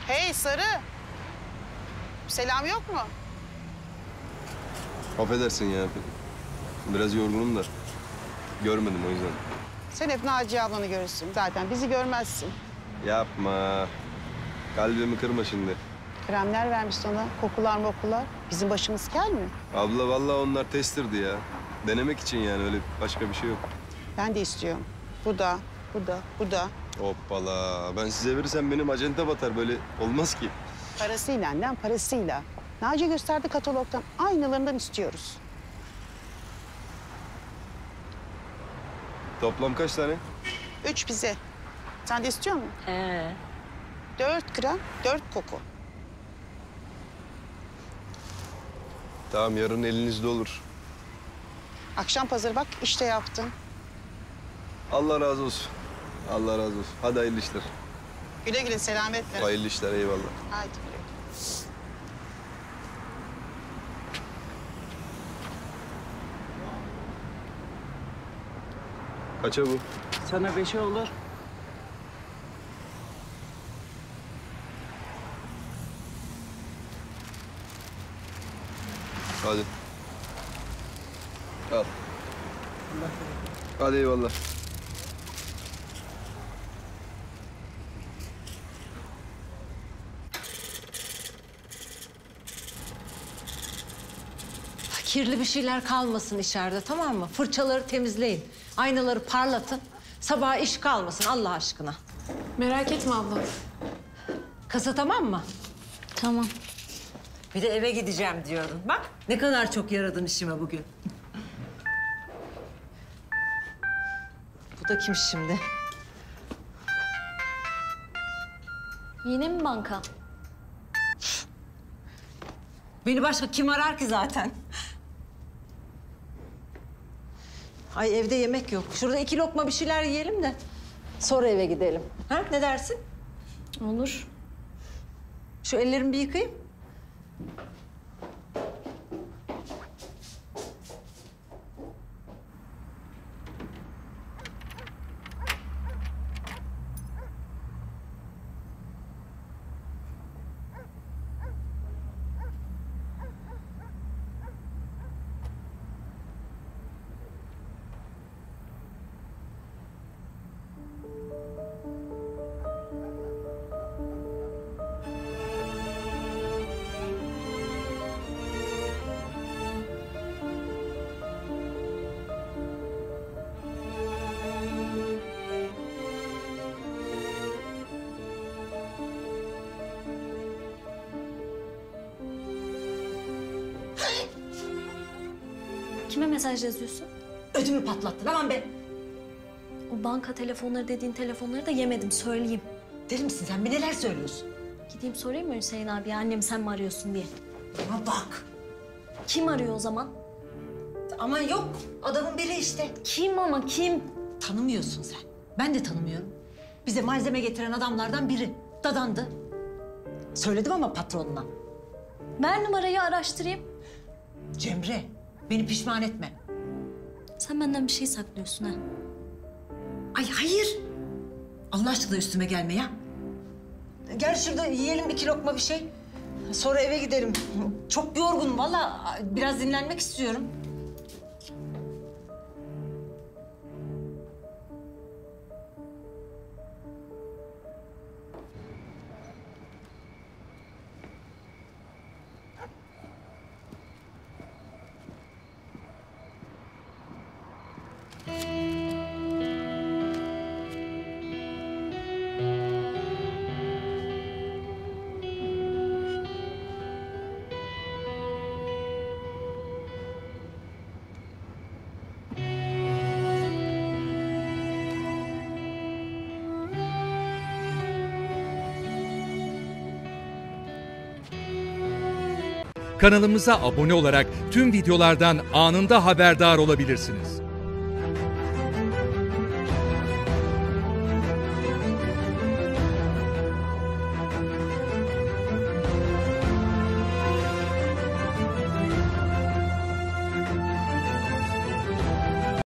Hey Sarı. Selam yok mu? Affedersin ya. Biraz yorgunum da. Görmedim o yüzden. Sen hep Naciye ablanı görürsün. Zaten bizi görmezsin. Yapma. Kalbimi kırma şimdi. Kremler vermiş sana. Kokular mokular. Bizim başımız kel mi? Abla vallahi onlar testerdi ya. Denemek için yani öyle başka bir şey yok. Ben de istiyorum. Bu da, bu da, bu da. Hoppala. Ben size verirsem benim acente batar. Böyle olmaz ki. Parasıyla lan parasıyla. Naciye gösterdi katalogdan. Aynılarından istiyoruz. Toplam kaç tane? 3 bize. Sen de istiyor musun? 4 krem, 4 koku. Tamam yarın elinizde olur. Akşam pazarı bak işte yaptım. Allah razı olsun. Allah razı olsun. Hadi hayırlı işler. Güle güle selametle. Hayırlı işler eyvallah. Haydi güle güle. Kaça bu? Sana 5'e olur. Hadi. Al. Hadi eyvallah. Kirli bir şeyler kalmasın içeride, tamam mı? Fırçaları temizleyin, aynaları parlatın. Sabaha iş kalmasın Allah aşkına. Merak etme abla. Kasa tamam mı? Tamam. Bir de eve gideceğim diyordun. Bak ne kadar çok yaradın işime bugün. Bu da kim şimdi? Yine mi banka? Beni başka kim arar ki zaten? Ay evde yemek yok. Şurada 2 lokma bir şeyler yiyelim de sonra eve gidelim. Ha ne dersin? Olur. Şu ellerimi bir yıkayayım. Kime mesaj yazıyorsun? Ödümü patlattın aman be. O banka telefonları dediğin telefonları da yemedim söyleyeyim. Deli misin sen? Bir neler söylüyorsun? Gideyim sorayım mı Hüseyin abi annem sen mi arıyorsun diye. Ama bak. Kim arıyor o zaman? Aman yok. Adamın biri işte. Kim ama kim? Tanımıyorsun sen. Ben de tanımıyorum. Bize malzeme getiren adamlardan biri. Dadandı. Söyledim ama patronuna. Ver numarayı araştırayım. Cemre, beni pişman etme. Sen benden bir şey saklıyorsun ha. Ay hayır. Allah aşkına üstüme gelme ya. Gel şurada yiyelim 2 lokma bir şey. Sonra eve gidelim. Çok yorgunum vallahi. Biraz dinlenmek istiyorum. Kanalımıza abone olarak tüm videolardan anında haberdar olabilirsiniz.